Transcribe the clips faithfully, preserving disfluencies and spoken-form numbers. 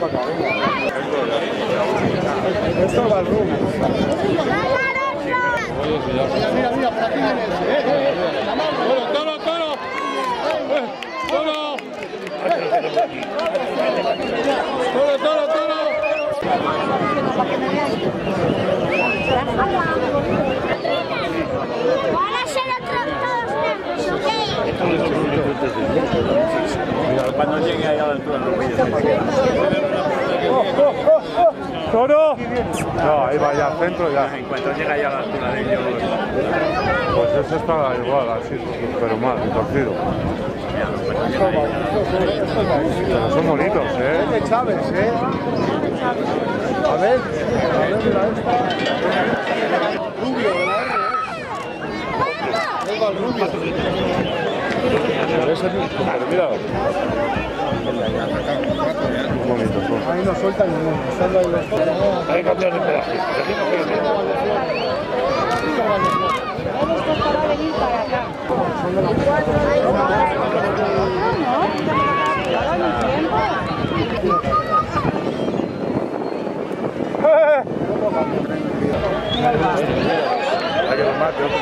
para acá, venga. Esto va al rumbo. Mira, mira, mira, por aquí viene ese. ¡Eh, eh, eh! ¡Toro, toro, toro! ¡Eh, toro! ¡Toro, toro, toro! Van a ser otros todos negros, ¿ok? Cuando llegue ahí a la altura no voy a ¡Toro! No, ahí va ya, al centro ya. En cuanto llega ahí a la altura de ellos. Pues ese está igual, así, pero mal, torcido. Pero son bonitos, ¿eh? Es de Chávez, ¿eh? A ver, a ver, mira esta. Rubio, de la R, ¿eh? Venga, el rubio. Pero mira. Un momento, ahí no suelta ninguno. Solo hay los fotos. Hay cambios de pedaje. Vamos para venir para acá. Hay que tomar, pero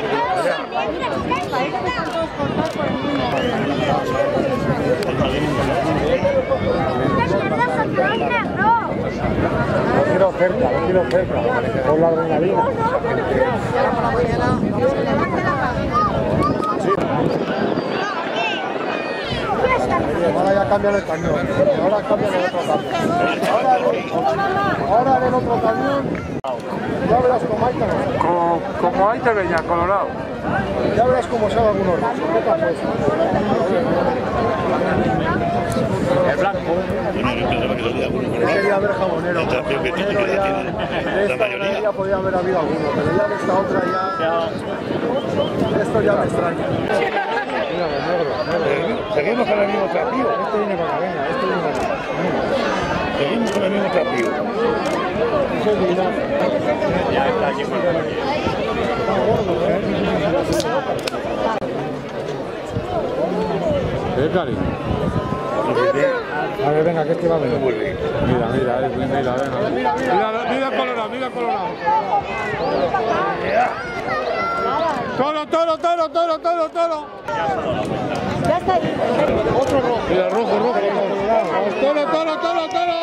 lo quiero cerca, lo quiero cerca, por la adrenalina. Ahora ya cambian el camión, ahora cambian el otro camión. Ahora, ahora en el otro camión, ya verás cómo hay que como, como hay que venir, Colorado. Ya verás cómo sale algunos rusos. ¿Qué te apuesto? El blanco. Yo quería ver jabonero. Jabonero ya, de esta ya podía haber habido alguno, pero ya de esta otra ya... Esto ya me extraña. Mira, negro, negro. Seguimos con el mismo trapío. Este viene con la vena, este viene con la vena. Seguimos con el mismo trapío. Eso es linaje. Ya está aquí por aquí. ¿Eh, Cari? A ver, venga, que este va a venir. Mira, mira, eh, mira, venga. Mira, mira, mira Colorado, mira Colorado. Toro, toro, toro, toro, toro, toro. Ya está ahí. Otro rojo. Mira, rojo, rojo. Toro, toro, toro, toro.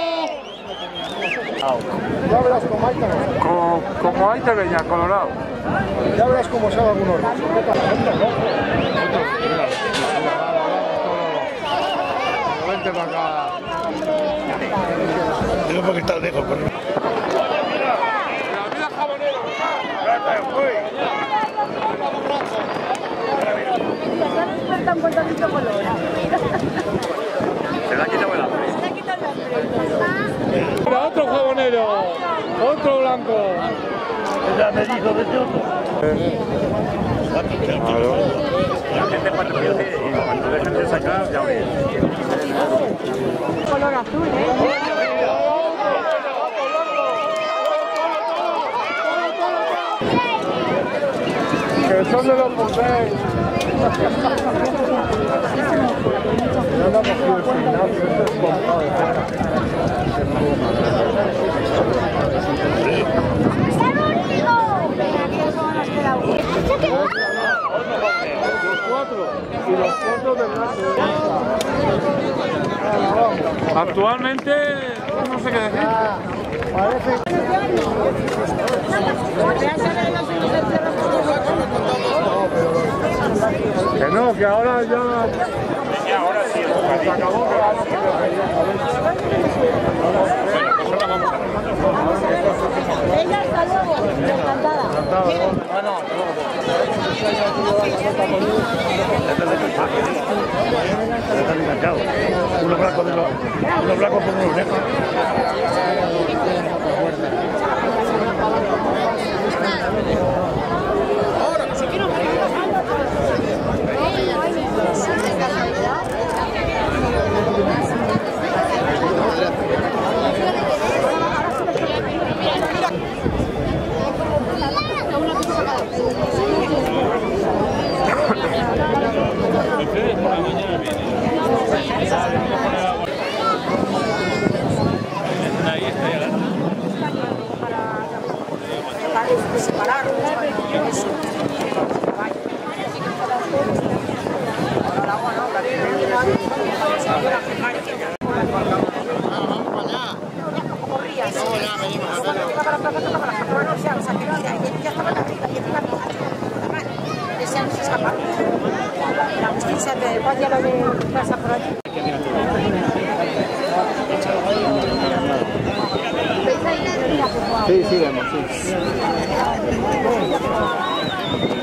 Ya verás cómo hay que como, como hay que venir, Colorado. Ya verás cómo sale algunos rusos. ¿Qué tal? Vente para acá. Tengo porque estar lejos. Mira, mira jabonero. Está un cortadito colorado. Se le ha quitado el hambre. Se ha quitado el hambre. Mira, otro jabonero. Otro blanco. Ya me dijo de otro. Claro. La gente cuando pierde y cuando dejan de sacar ya ves. Color azul, ¿eh? Que son de los Puzés. Ya no ha cogido el gimnasio, esto es comprado. Los cuatro. Y los cuatro del norte. Actualmente, no sé qué decir. Parece que no, que ahora ya... Y ahora sí, se acabó. Venga, hasta luego. Encantada. Bueno, uno blanco de los uno blanco con unos negros. ya no se escapa. Agustín Sánchez de Paz ya lo ve, pasa por allí. Sí, sigamos, sí.